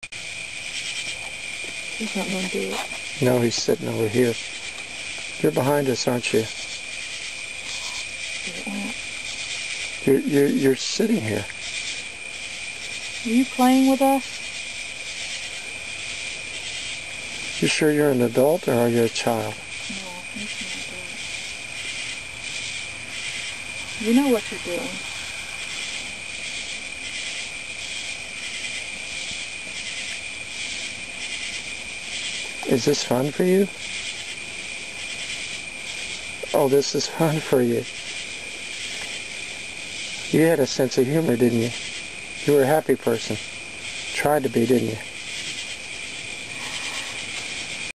He's not going to do it. No, he's sitting over here. You're behind us, aren't you? You're sitting here. Are you playing with us? You sure you're an adult or are you a child? No, he's an adult. You know what you're doing. Is this fun for you? Oh, this is fun for you. You had a sense of humor, didn't you? You were a happy person. Tried to be, didn't you?